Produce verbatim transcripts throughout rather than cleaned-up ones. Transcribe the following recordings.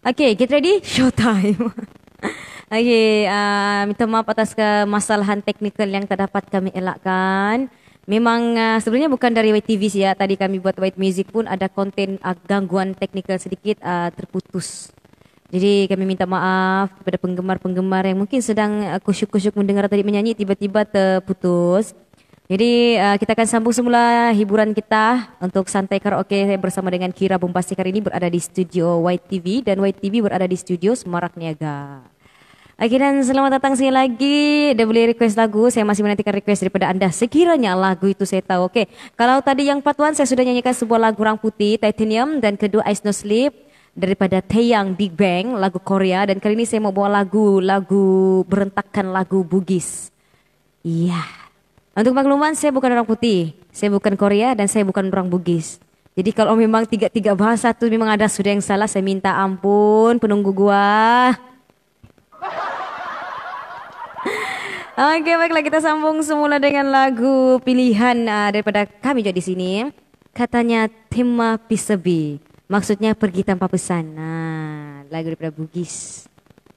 Okay, get ready? Showtime. Okay, uh, minta maaf atas kemasalahan teknikal yang tak dapat kami elakkan. Memang uh, sebenarnya bukan dari White T V sih ya. Tadi kami buat White Music pun ada konten uh, gangguan teknikal sedikit uh, terputus. Jadi kami minta maaf kepada penggemar-penggemar yang mungkin sedang uh, kusyuk-kusyuk mendengar tadi menyanyi tiba-tiba terputus. Jadi uh, kita akan sambung semula hiburan kita untuk santai karaoke bersama dengan Kira Bombastic hari ini berada di studio White T V dan White T V berada di studio Semarak Niaga. Oke, dan selamat datang sekali lagi. Dah boleh request lagu, saya masih menantikan request daripada anda. Sekiranya lagu itu saya tahu. Oke, kalau tadi yang part one saya sudah nyanyikan sebuah lagu Orang Putih, Titanium, dan kedua Ice No Sleep daripada Taeyang Big Bang, lagu Korea. Dan kali ini saya mau bawa lagu, lagu berentakkan lagu Bugis. Iya. Untuk makluman, saya bukan orang putih, saya bukan Korea, dan saya bukan orang Bugis. Jadi kalau memang tiga-tiga bahasa itu memang ada sudah yang salah, saya minta ampun penunggu gua. Oke, baiklah kita sambung semula dengan lagu pilihan uh, daripada kami juga di sini. Katanya tema Pisebi, maksudnya pergi tanpa pesan. Nah, lagu daripada Bugis.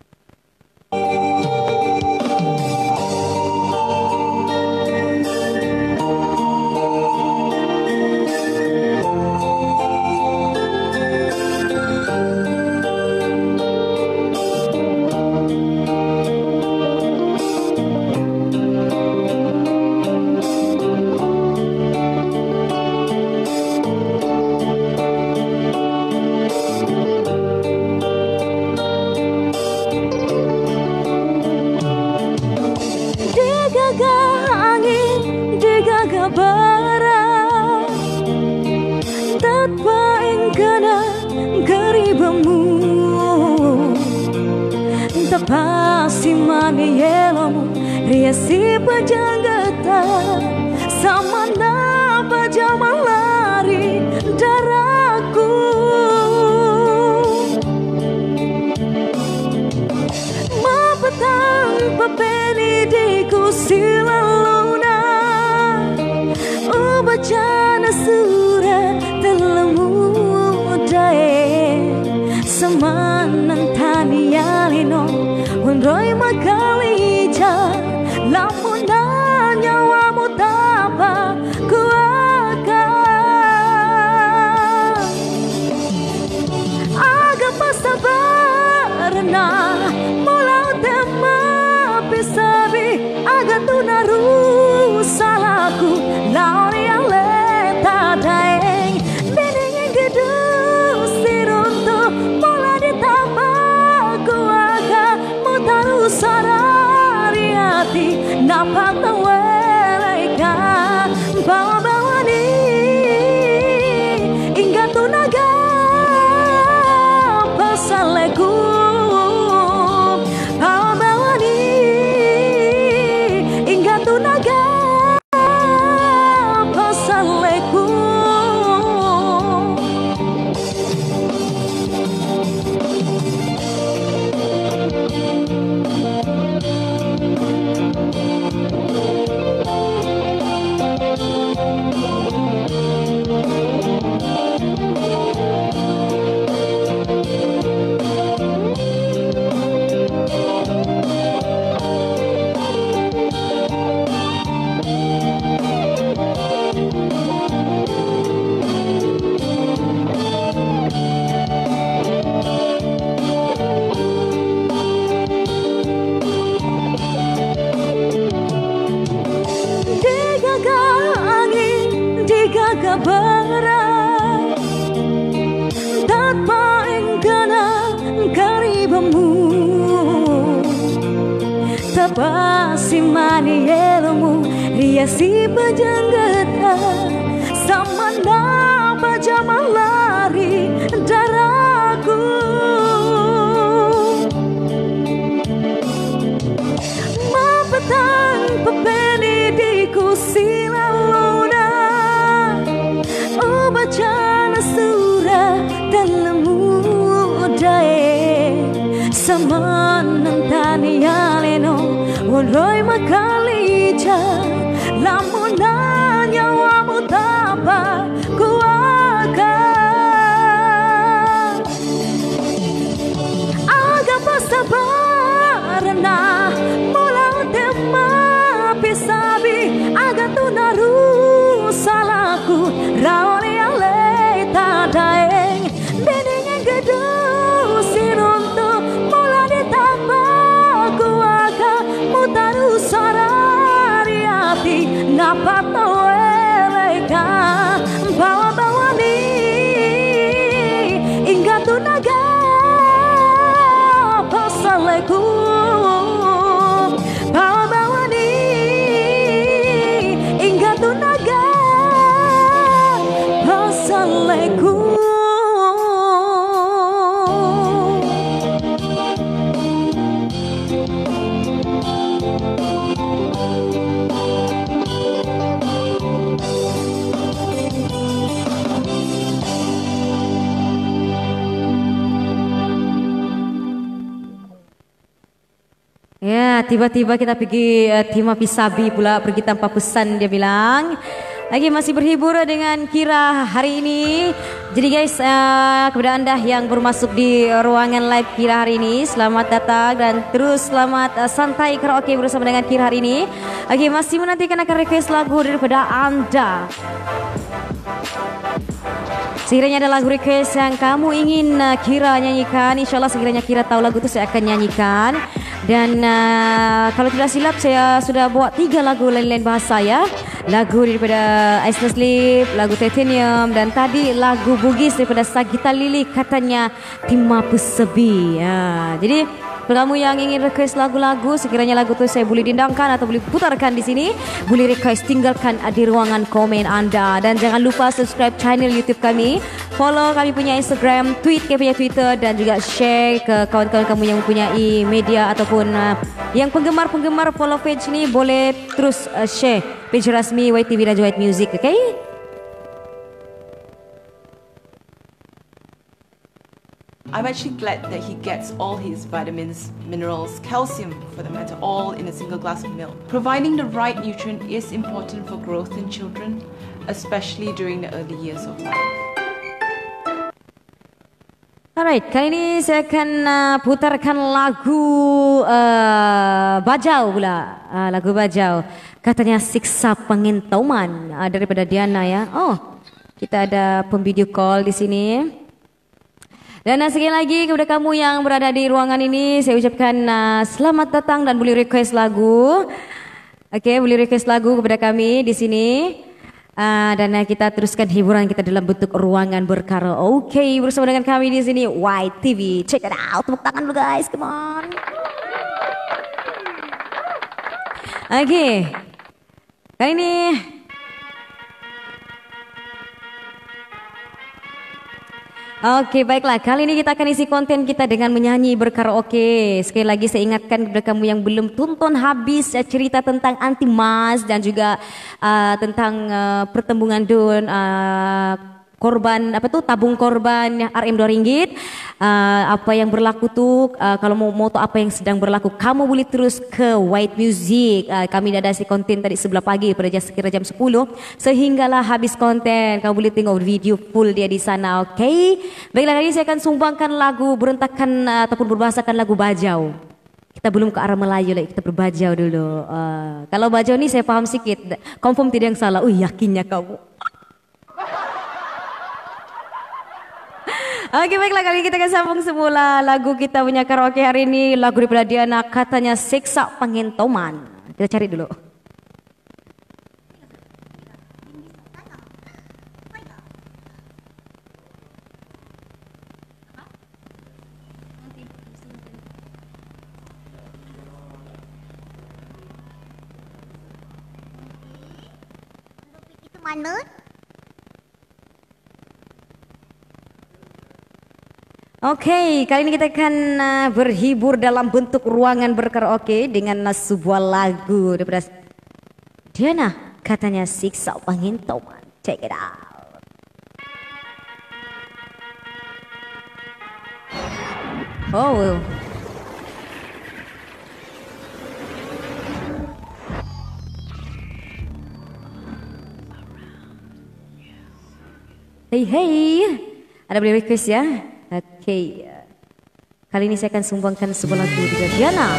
Pasti mami yelomu riasi pajangata sama napa jaman lari daraku mapetang papeni diku silaluna ubacana surat telemu dae samanan tani alino Unroy makalija lamun nyawamu tapa kuaka aga pasabarna mulau tema pisabi aga tunaru salaku lauri aleta daeng bening yang gedung siruntu mula ditapa kuaka taruh sarari hati dapat taweleka bawa-bawa ni hingga tunaga pasaleku bawa-bawa ni hingga tunaga pasaleku. Pasti mani ilmu riasi pajanggata sama napa jaman lari daraku mapetang pepeni diku silaluna ubacana surah telemu dae sama nantani aleno Unroy makalija lamun nyawamu tapa kuaka Ingatu naga pasaleku Bawani Ingatu naga pasaleku Ya, tiba-tiba kita pergi uh, Tima Pisabi pula pergi tanpa pesan, dia bilang. Lagi masih berhibur dengan Kira hari ini. Jadi guys, uh, kepada anda yang baru masuk di ruangan live Kira hari ini, selamat datang dan terus selamat uh, santai karaoke bersama dengan Kira hari ini. Oke, masih menantikan akan request lagu daripada anda. Sekiranya ada lagu request yang kamu ingin uh, Kira nyanyikan, insya Allah sekiranya Kira tahu lagu itu saya akan nyanyikan. Dan uh, kalau tidak silap saya sudah buat tiga lagu lain-lain bahasa ya. Lagu daripada Ice Sleep, lagu Titanium dan tadi lagu Bugis daripada Sagita Lili katanya Tima Pesebi. Ya, jadi kamu yang ingin request lagu-lagu, sekiranya lagu itu saya boleh dindangkan atau boleh putarkan di sini, boleh request tinggalkan di ruangan komen anda. Dan jangan lupa subscribe channel YouTube kami, follow kami punya Instagram, tweet kami punya Twitter dan juga share ke kawan-kawan kamu yang mempunyai media ataupun uh, yang penggemar-penggemar follow page ini boleh terus uh, share page rasmi Y T V dan White Music, oke? Okay? I'm actually glad that he gets all his vitamins, minerals, calcium for the matter, all in a single glass of milk. Providing the right nutrient is important for growth in children, especially during the early years of life. Alright, kali ini saya akan uh, putarkan lagu uh, Bajau pula, uh, lagu Bajau. Katanya Siksa Pengintauan uh, daripada Diana ya. Oh, kita ada pemvideo call di sini. Dan uh, sekali lagi kepada kamu yang berada di ruangan ini, saya ucapkan uh, selamat datang dan boleh request lagu. Oke, okay, boleh request lagu kepada kami di sini. Uh, dan uh, kita teruskan hiburan kita dalam bentuk ruangan berkaraoke. Okay, bersama dengan kami di sini White T V. Check it out, tepuk tangan dulu guys, come on. Oke, okay. Kali ini Oke, baiklah. Kali ini kita akan isi konten kita dengan menyanyi berkaraoke. Sekali lagi saya ingatkan kepada kamu yang belum tonton habis uh, cerita tentang anti mas dan juga uh, tentang uh, pertembungan Dun, uh, korban apa tuh tabung korban R M dua ringgit. Uh, apa yang berlaku tuh uh, kalau mau mau tahu apa yang sedang berlaku, kamu boleh terus ke White Music. Uh, kami ada isi konten tadi sebelah pagi pada jam sekira jam sepuluh sehinggalah habis konten. Kamu boleh tengok video full dia di sana. Oke. Okay? Baiklah, kali ini saya akan sumbangkan lagu berontakan uh, ataupun berbahasakan lagu Bajau. Kita belum ke arah Melayu lagi, kita berbajau dulu. Uh, kalau Bajau ni saya paham sikit. Confirm tidak yang salah. Oh, yakinnya kamu. Oke, baiklah, kali ini kita akan sambung semula lagu kita punya karaoke hari ini. Lagu daripada Diana katanya Siksa Pengintauan. Kita cari dulu. Itu mana? Oke, okay, kali ini kita akan uh, berhibur dalam bentuk ruangan berkaraoke dengan uh, sebuah lagu daripada Diana katanya Siksa Pengintauan. Check it out. Oh. Hey hey, ada boleh request ya? Oke, okay. Kali ini saya akan sumbangkan sebuah lagu dari Diana.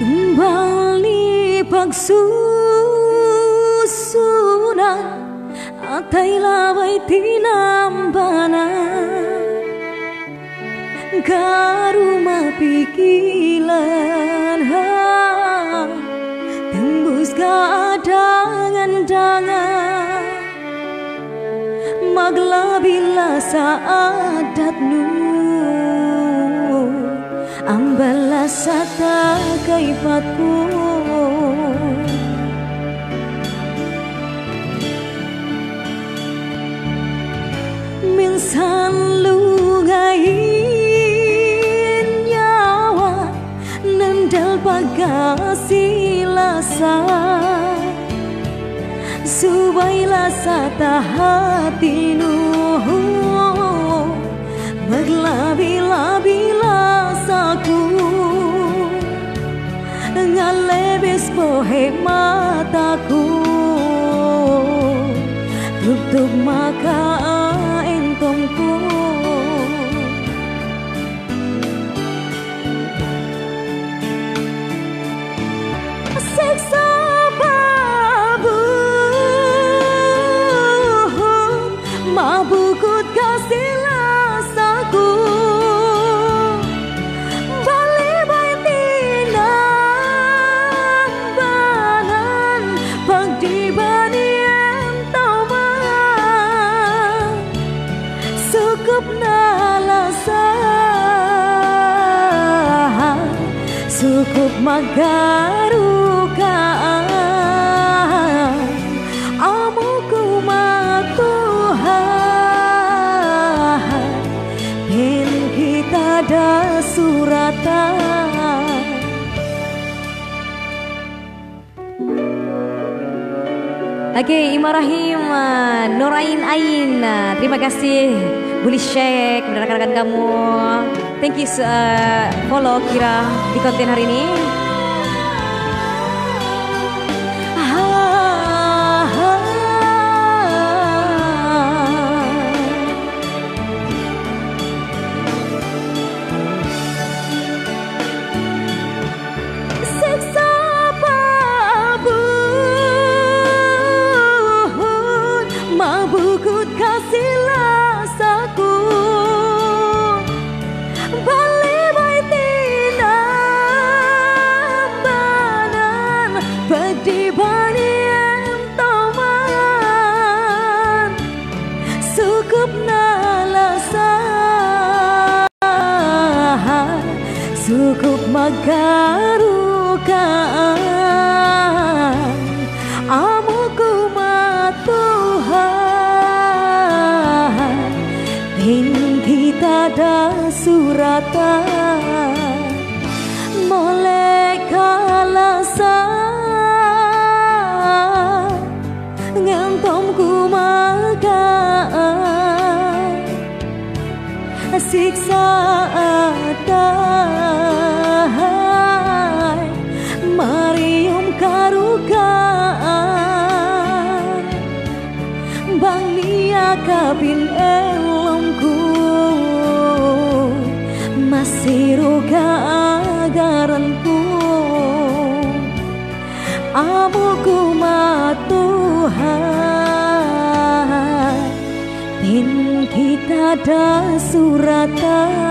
Kembali pagsusunan atay laway tinambana karuma pikilan ha tembus keadangan-dangan maglabila saadatnu ambala sata kaifatku minsan lungain nyawa nendal pagasilasa subailah sata hatinu maglabi-labila saku ngalebes bohe mataku tutup maka entomku seksa babu mabukut kasih lasaku balik baitinang banan pagdibani entauman sukup nalasa sukup magarukaan amuku matuhan pen kita ada suratan. Oke, Imarahim, uh, Nurain Ain, uh, terima kasih Bully Sheikh, rekan-rekan kamu. Thank you uh, follow Kira di konten hari ini. Mabukut kasih lasaku balik baitinang banan pagdibani entauman sukup nalasan sukup magarukaan amuku matuhan pen kita ada suratan molek kalasan ngentomku magaan siksa atai marium karukaan bang nia kabin elongku masih roga agaranku amuku matuhan pen kita ada suratan.